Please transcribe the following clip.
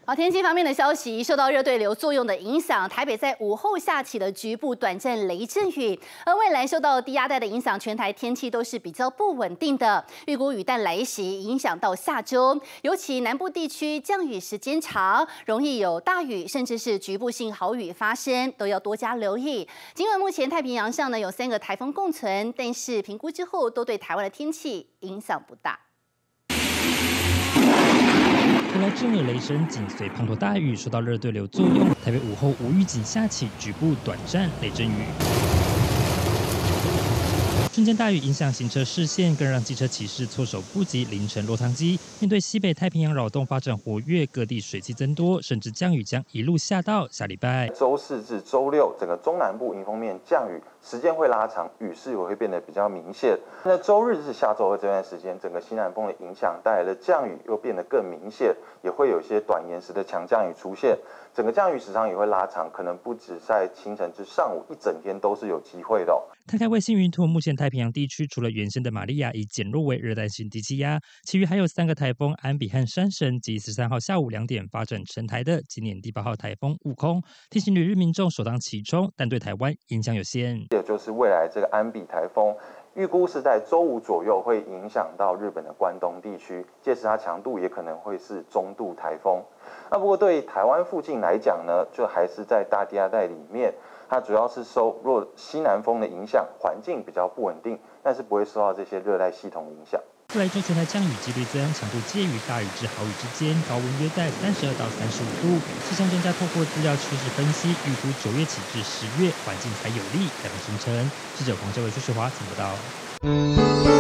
好，天气方面的消息，受到热对流作用的影响，台北在午后下起了局部短暂雷阵雨，而未来受到低压带的影响，全台天气都是比较不稳定的，预估雨弹来袭，影响到下周，尤其南部地区降雨时间长，容易有大雨，甚至是局部性豪雨发生，都要多加留意。尽管目前太平洋上呢有3个台风共存，但是评估之后都对台湾的天气影响不大。 突来震耳雷声，紧随滂沱大雨，受到热对流作用，台北午后无预警下起局部短暂雷阵雨。瞬间大雨影响行车视线，更让机车骑士措手不及，凌晨落汤鸡。面对西北太平洋扰动发展活跃，各地水汽增多，甚至降雨将一路下到下礼拜。 周4至周6，整个中南部迎风面降雨时间会拉长，雨势也会变得比较明显。那周日至下周2这段时间，整个西南风的影响带来的降雨又变得更明显，也会有一些短延时的强降雨出现。整个降雨时长也会拉长，可能不止在清晨至上午，一整天都是有机会的。 摊开卫星云图，目前太平洋地区除了原先的玛利亚已减弱为热带性低气压，其余还有3个台风安比和山神及13号下午2点发展成台的今年第8号台风悟空，提醒旅日民众首当其冲，但对台湾影响有限。 也就是未来这个安比台风，预估是在周5左右会影响到日本的关东地区，届时它强度也可能会是中度台风。那不过对台湾附近来讲呢，就还是在大低压带里面。 它主要是受西南风的影响，环境比较不稳定，但是不会受到这些热带系统影响。 未来周全台降雨几率增，强度介于大雨至豪雨之间，高温约在32到35度。气象专家透过资料趋势分析，预估9月起至10月，环境才有利台风生成。记者黄哲伟、朱世华报道。